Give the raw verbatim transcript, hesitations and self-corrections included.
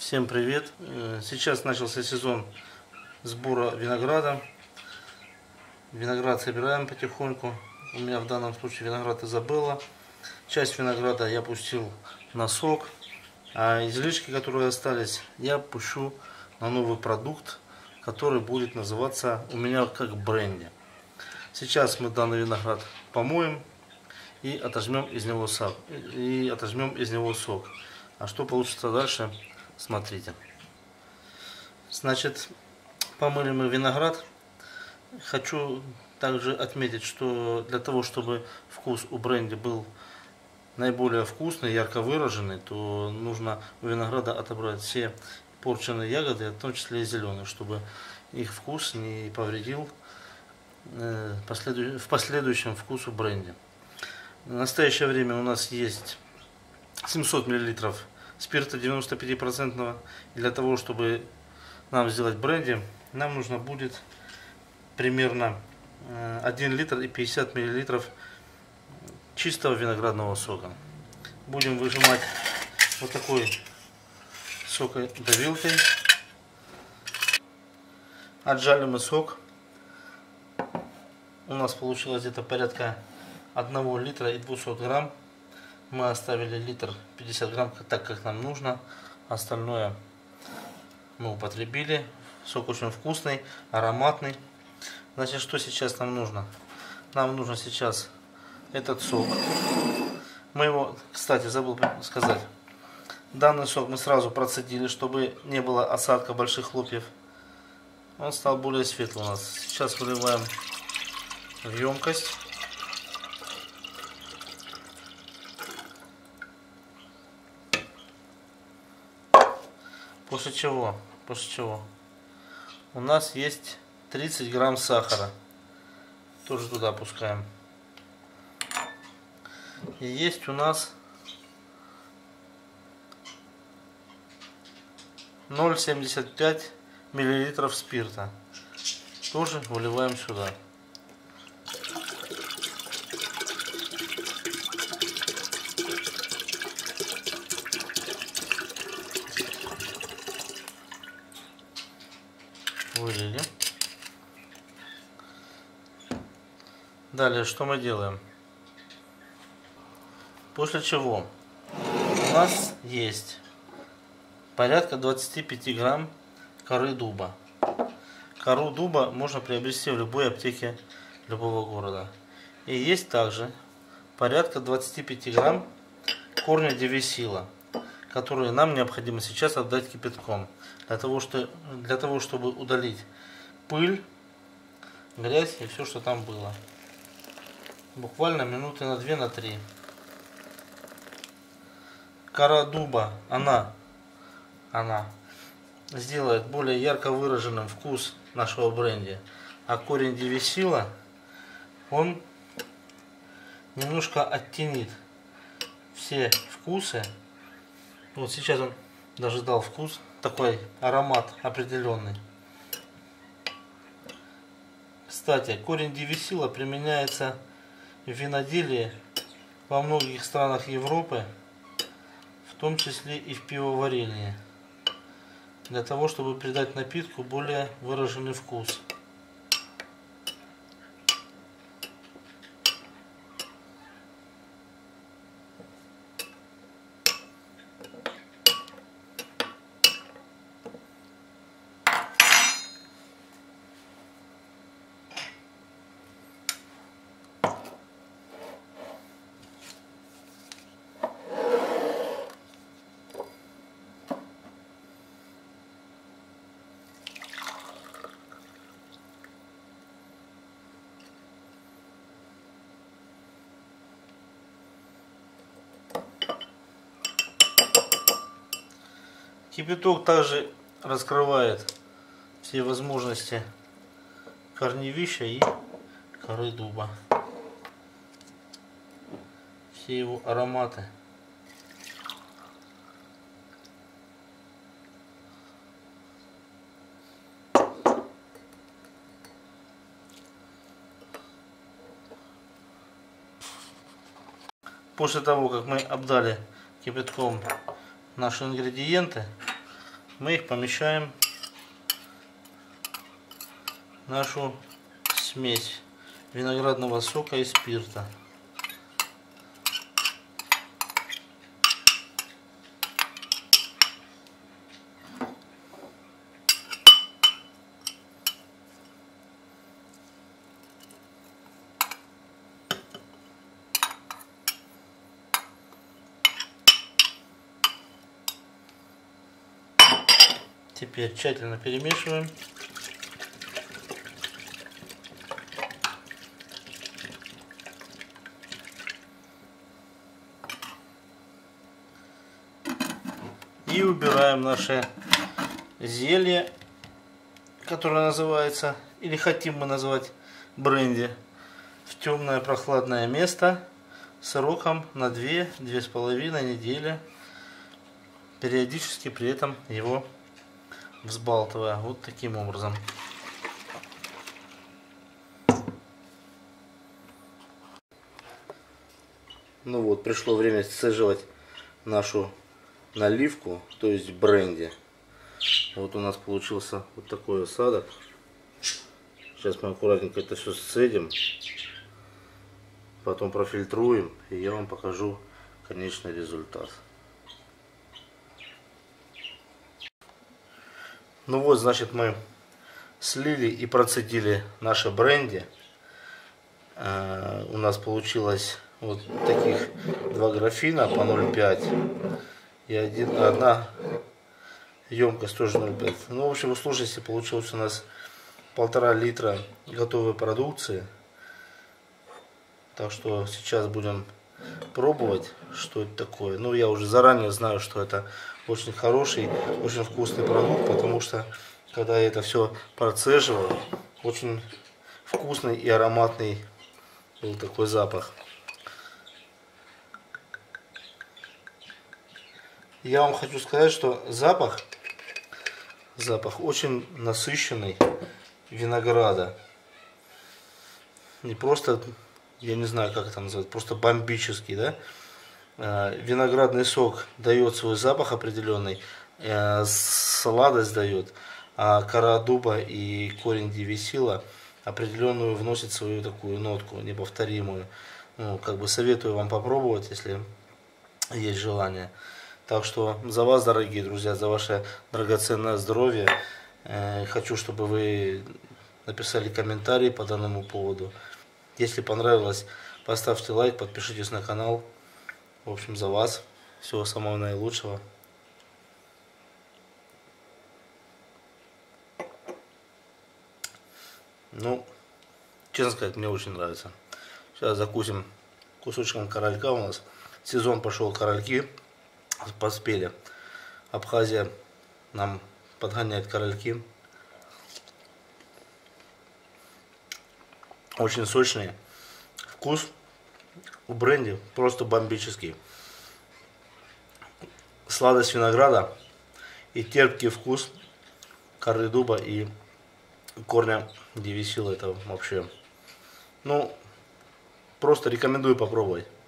Всем привет! Сейчас начался сезон сбора винограда. Виноград собираем потихоньку. У меня в данном случае виноград Изабелла. Часть винограда я пустил на сок, а излишки, которые остались, я пущу на новый продукт, который будет называться у меня как бренди. Сейчас мы данный виноград помоем и отожмем из него сок. И отожмем из него сок. А что получится дальше? Смотрите. Значит, помыли мы виноград. Хочу также отметить, что для того, чтобы вкус у бренди был наиболее вкусный, ярко выраженный, то нужно у винограда отобрать все порченные ягоды, в том числе и зеленые, чтобы их вкус не повредил в последующем вкусу бренди. В настоящее время у нас есть семьсот миллилитров спирта девяносто пять процентов. Для того, чтобы нам сделать бренди, нам нужно будет примерно один литр и пятьдесят миллилитров чистого виноградного сока. Будем выжимать вот такой сокодавилкой. Отжали мы сок. У нас получилось где-то порядка одного литра и двухсот грамм. Мы оставили литр пятьдесят грамм, так как нам нужно. Остальное мы употребили. Сок очень вкусный, ароматный. Значит, что сейчас нам нужно? Нам нужно сейчас этот сок. Мы его, кстати, забыл сказать. Данный сок мы сразу процедили, чтобы не было осадка больших хлопьев. Он стал более светлый у нас. Сейчас выливаем в емкость. После чего, после чего у нас есть тридцать грамм сахара. Тоже туда опускаем. И есть у нас ноль целых семьдесят пять миллилитров спирта. Тоже выливаем сюда. Вылили. Далее что мы делаем? После чего у нас есть порядка двадцати пяти грамм коры дуба. Кору дуба можно приобрести в любой аптеке любого города. И есть также порядка двадцати пяти грамм корня девисила, которые нам необходимо сейчас отдать кипятком. Для того, что, для того, чтобы удалить пыль, грязь и все, что там было. Буквально минуты на две, на три. Кора дуба, она, она сделает более ярко выраженным вкус нашего бренди. А корень девисила, он немножко оттенит все вкусы. Вот сейчас он даже дал вкус, такой аромат определенный. Кстати, корень девисила применяется в виноделии во многих странах Европы, в том числе и в пивоварении, для того, чтобы придать напитку более выраженный вкус. Кипяток также раскрывает все возможности корневища и коры дуба. Все его ароматы. После того, как мы обдали кипятком наши ингредиенты, мы их помещаем в нашу смесь виноградного сока и спирта. Теперь тщательно перемешиваем. И убираем наше зелье, которое называется, или хотим мы назвать бренди, в темное прохладное место сроком на две-две с половиной недели, периодически при этом его взбалтывая вот таким образом. Ну вот, пришло время сцеживать нашу наливку, то есть бренди. Вот у нас получился вот такой осадок. Сейчас мы аккуратненько это все сцедим, потом профильтруем, и я вам покажу конечный результат. Ну вот, значит, мы слили и процедили наше бренди. Э, у нас получилось вот таких два графина по ноль пять и один, одна емкость тоже ноль пять. Ну, в общем, в сложности получилось у нас полтора литра готовой продукции. Так что сейчас будем пробовать, что это такое. Ну, я уже заранее знаю, что это очень хороший, очень вкусный продукт, потому что когда я это все процеживал, очень вкусный и ароматный был такой запах. Я вам хочу сказать, что запах, запах очень насыщенный винограда. Не просто, я не знаю, как это назвать, просто бомбический, да? Виноградный сок дает свой запах определенный, сладость дает, а кора дуба и корень девисила определенную вносит свою такую нотку неповторимую. Ну, как бы советую вам попробовать, если есть желание. Так что за вас, дорогие друзья, за ваше драгоценное здоровье, э, хочу, чтобы вы написали комментарий по данному поводу. Если понравилось, поставьте лайк, подпишитесь на канал. В общем, за вас. Всего самого наилучшего. Ну, честно сказать, мне очень нравится. Сейчас закусим кусочком королька у нас. Сезон пошел, корольки поспели. Абхазия нам подгоняет корольки. Очень сочные. Вкус у бренди просто бомбический. Сладость винограда и терпкий вкус коры дуба и корня девисила. Это вообще, ну, просто рекомендую попробовать.